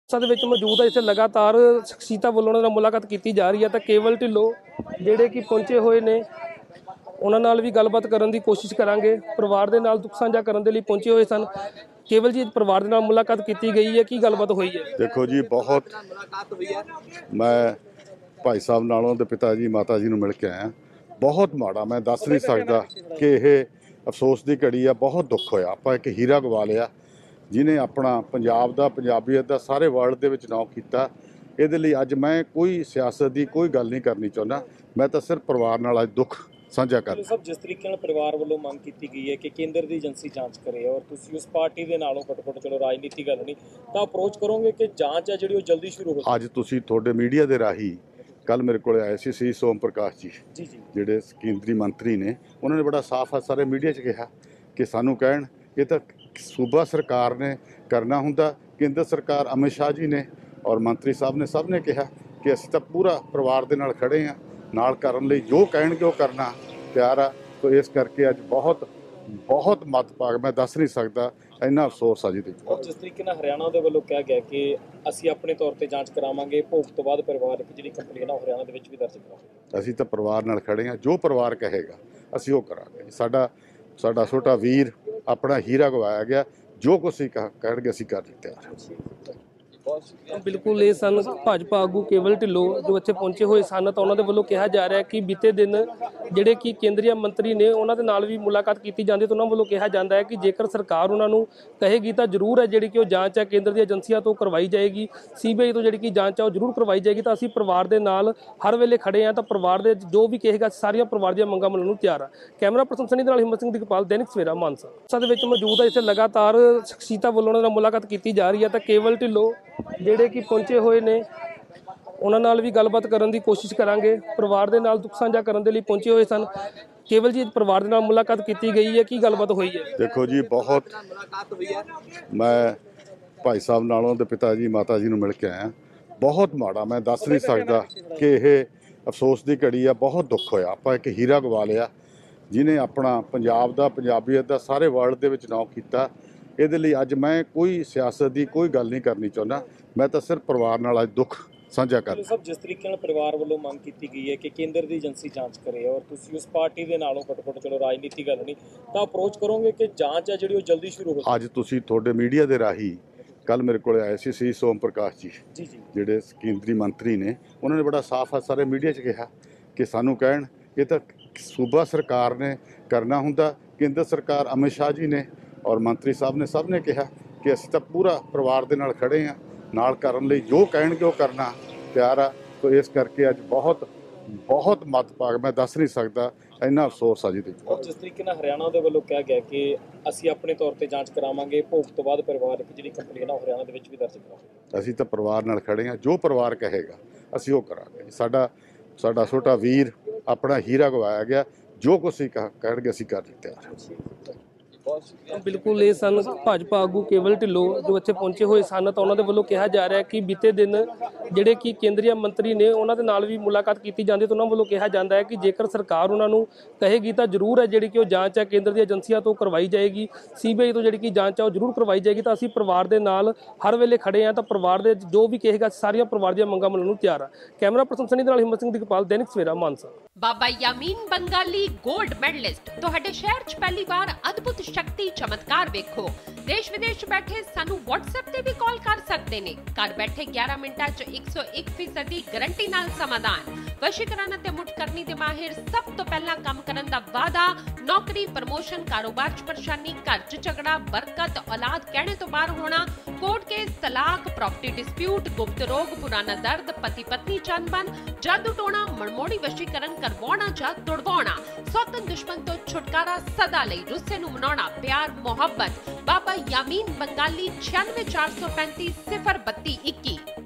ਦੇ ਵਿੱਚ ਮੌਜੂਦ ਹੈ। ਇੱਥੇ ਲਗਾਤਾਰ ਸ਼ਖਸੀਅਤਾਂ ਵੱਲੋਂ ਉਹਨਾਂ ਨਾਲ ਮੁਲਾਕਾਤ ਕੀਤੀ ਜਾ ਰਹੀ ਹੈ ਤਾਂ ਕੇਵਲ ਢਿੱਲੋਂ ਜਿਹੜੇ ਕਿ ਪਹੁੰਚੇ ਹੋਏ ਨੇ ਉਹਨਾਂ ਨਾਲ ਵੀ ਗੱਲਬਾਤ ਕਰਨ ਦੀ ਕੋਸ਼ਿਸ਼ ਕਰਾਂਗੇ। ਪਰਿਵਾਰ ਦੇ ਨਾਲ ਦੁੱਖ ਸਾਂਝਾ ਕਰਨ ਦੇ ਲਈ ਪਹੁੰਚੇ ਹੋਏ ਸਨ। ਕੇਵਲ ਜੀ ਪਰਿਵਾਰ ਦੇ ਨਾਲ ਮੁਲਾਕਾਤ ਕੀਤੀ ਗਈ ਹੈ, ਕੀ ਗੱਲਬਾਤ ਹੋਈ ਹੈ? देखो जी, बहुत मैं भाई साहब नालों दे पिता जी माता जी नूं मिल के आया। बहुत माड़ा, मैं दस नहीं सकता कि यह अफसोस की घड़ी आ। बहुत दुख होया, आपां एक हीरा गवा लिया जिन्हें अपना पंजाब दा पंजाबीयत दा सारे वर्ल्ड दे विच नाम कीता। इहदे लई अज मैं कोई सियासत की कोई गल नहीं करनी चाहुंदा, मैं तो सिर्फ परिवार नाल अज दुख साझा कर। सब जिस तरीके नाल परिवार वालों मांग की गई है कि केंद्र की एजेंसी जांच करे और तुसीं उस पार्टी के नालों घट चलो राजनीति गल नहीं तो अप्रोच करोगे कि जांच है जिहड़ी वो जल्दी शुरू हो। अज तुसीं तुहाडे मीडिया दे राही कल मेरे को आए सी सोम प्रकाश जी जिहड़े केंद्रीय मंत्री ने, उन्होंने बड़ा साफ है सारे मीडिया च कहा कि सानू कहण ये तो सूबा सरकार ने करना हुंदा, केंद्र सरकार अमित शाह जी ने और मंत्री साहब ने सब ने कहा कि असीं तां पूरा परिवार दे नाल खड़े हाँ, नाल करन लई जो कहणगे वो करना तैयार आ। तो इस करके अज बहुत बहुत मतभाग मैं दस नहीं सकता, इन्ना अफसोस आ जी। और जिस तरीके नाल हरियाणा दे वल्लों कहा गया कि असीं अपने तौर ते जांच करावांगे, भोग तो बाद परिवार की जिहड़ी कंप्लेन आ हरियाणा दे विच भी दर्ज करावांगे। असीं तां परिवार नाल खड़े हाँ, जो परिवार कहेगा असीं वो करांगे। साडा छोटा वीर अपना हीरा गवाया गया, जो कुछ कहणगे असीं कर दित्ता। बिल्कुल ये सन भाजपा आगू केवल ढिल्लों जो इत्थे पहुंचे हुए सन। तो उन्होंने वालों कहा जा रहा है कि बीते दिन जिहड़े कि केंद्रीय मंत्री ने उन्होंने नाल भी मुलाकात की जाती, तो उन्होंने वालों कहा जाता है कि जेकर सरकार उन्होंने कहेगी तो जरूर है जिहड़ी कि जांच है केंद्र दी एजेंसियां तो करवाई जाएगी, सीबीआई तो जिहड़ी कि जांच है वो जरूर करवाई जाएगी। तो असीं परिवार दे नाल हर वेले खड़े हैं, तो परिवार दे जो भी कहेगा सारियां परिवार दी मंगां मनण नूं तैयार आ। कैमरा पर्सन सनी दे नाल हिम्मत सिंह दिगपाल, दैनिक सवेरा मानसा दे विच मौजूद है। इत्थे लगातार शखसीयतां वल्लों उन्हां नाल मुलाकात की जा रही है तो केवल ढिल्लों ਜਿਹੜੇ ਕਿ ਪਹੁੰਚੇ ਹੋਏ ਨੇ ਉਹਨਾਂ ਨਾਲ ਵੀ ਗੱਲਬਾਤ ਕਰਨ ਦੀ ਕੋਸ਼ਿਸ਼ ਕਰਾਂਗੇ। ਪਰਿਵਾਰ ਦੇ ਨਾਲ ਦੁੱਖ ਸਾਂਝਾ ਕਰਨ ਦੇ ਲਈ ਪਹੁੰਚੇ ਹੋਏ ਸਨ। ਕੇਵਲ ਜੀ ਪਰਿਵਾਰ ਦੇ ਨਾਲ ਮੁਲਾਕਾਤ ਕੀਤੀ ਗਈ ਹੈ, ਕੀ ਗੱਲਬਾਤ ਹੋਈ ਹੈ? देखो जी, बहुत मैं भाई साहब नालों दे पिता जी माता जी नूं मिल के आया। बहुत माड़ा, मैं दस नहीं सकता कि यह अफसोस की घड़ी आ। बहुत दुख होया, आपां एक हीरा गवा लिया जिन्हें अपना पंजाब दा पंजाबीयत दा सारे वर्ल्ड दे विच नाम कीता। ਇਹਦੇ ਲਈ ਅੱਜ ਮੈਂ ਕੋਈ ਸਿਆਸਤ ਦੀ ਕੋਈ ਗੱਲ ਨਹੀਂ ਕਰਨੀ ਚਾਹੁੰਦਾ, ਮੈਂ ਤਾਂ ਸਿਰਫ ਪਰਿਵਾਰ ਨਾਲ ਅੱਜ ਦੁੱਖ ਸਾਂਝਾ ਕਰ। ਸਭ ਜਿਸ ਤਰੀਕੇ ਨਾਲ ਪਰਿਵਾਰ ਵੱਲੋਂ ਮੰਗ ਕੀਤੀ ਗਈ ਹੈ ਕਿ ਕੇਂਦਰ ਦੀ ਏਜੰਸੀ ਜਾਂਚ ਕਰੇ ਔਰ ਤੁਸੀਂ ਉਸ ਪਾਰਟੀ ਦੇ ਨਾਲੋਂ ਘਟ ਚਲੋ ਰਾਜਨੀਤੀ ਗੱਲ ਨਹੀਂ ਤਾਂ ਅਪਰੋਚ ਕਰੋਗੇ ਕਿ ਜਾਂਚ ਹੈ ਜਿਹੜੀ ਉਹ ਜਲਦੀ ਸ਼ੁਰੂ ਹੋ। ਅੱਜ ਤੁਸੀਂ ਤੁਹਾਡੇ ਮੀਡੀਆ ਦੇ ਰਾਹੀਂ कल मेरे को आए सी सोम प्रकाश जी जिहड़े केंद्रीय मंत्री ने, उन्होंने बड़ा साफ है सारे मीडिया च कहा कि सानू कहण ये तो सूबा सरकार ने करना हुंदा, केंद्र सरकार अमित शाह जी ने और मंत्री साहब ने सब ने कहा कि असीं तां पूरा परिवार दे नाल खड़े हाँ, नाल करन लई जो कहणगे वो करना तैयार आ। तो इस करके अज बहुत बहुत मतभाग मैं दस नहीं सकता, इन्ना अफसोस आ जी। और जिस तरीके नाल हरियाणा दे वल्लों कहा गया कि असीं अपने तौर ते जांच करावांगे, भोग तो बाद परिवार की जिहड़ी कंप्लेन आ हरियाणा दे विच भी दर्ज करावांगे। असीं तां परिवार नाल खड़े हाँ, जो परिवार कहेगा असीं वो करांगे। साडा छोटा वीर अपना हीरा गवाया गया, जो कुछ कहणगे असीं कर दित्ता। बिल्कुल ये सन भाजपा आगू केवल ढिल्लों जो इत्थे पहुंचे हुए सन। तो उन्होंने वालों कहा जा रहा है कि बीते दिन जिहड़े कि केंद्रीय मंत्री ने उन्होंने नाल भी मुलाकात की जाती, तो उन्होंने वालों कहा जाता है कि जेकर सरकार उन्होंने कहेगी तो जरूर है जिहड़ी कि जांच है केंद्र दी एजेंसियां तो करवाई जाएगी, सीबीआई तो जिहड़ी कि जांच है वो जरूर करवाई जाएगी। तो असीं परिवार दे नाल हर वेले खड़े हैं, तो परिवार दे जो भी कहेगा सारियां परिवार दी मंगां मनण नूं तैयार आ। कैमरा पर्सन सनी दे नाल हिम्मत सिंह दिगपाल, दैनिक सवेरा मानसा। बाबा यामीन बंगाली गोल्ड मेडलिस्ट तुहाडे शहर च पहली बार अद्भुत शक्ति चमत्कार वेखो। देश विदेश बैठे सानू WhatsApp ते भी कॉल कर सकते ने। घर बैठे 11 मिनटां च 101% गारंटी नाल समाधान। वशीकरण ते मुठ करनी दे माहिर, सब तो पहला काम करन दा वादा, नौकरी प्रमोशन कारोबार च परेशानी, घर च झगड़ा, बरकत, औलाद कहने तो बाहर होना, कोर्ट केस, तलाक, प्रॉपर्टी डिस्प्यूट, गुप्त रोग, पुराना दर्द, पति पत्नी चंदबन, जादू टोना, मनमोड़ी वशीकरण करवाना जा तुड़वाना, सौतन दुश्मन तो छुटकारा सदा लई, रुस्से नूं मनाउणा, प्यार मोहब्बत। बाबा यामीन बंगाली 96 435 032 21।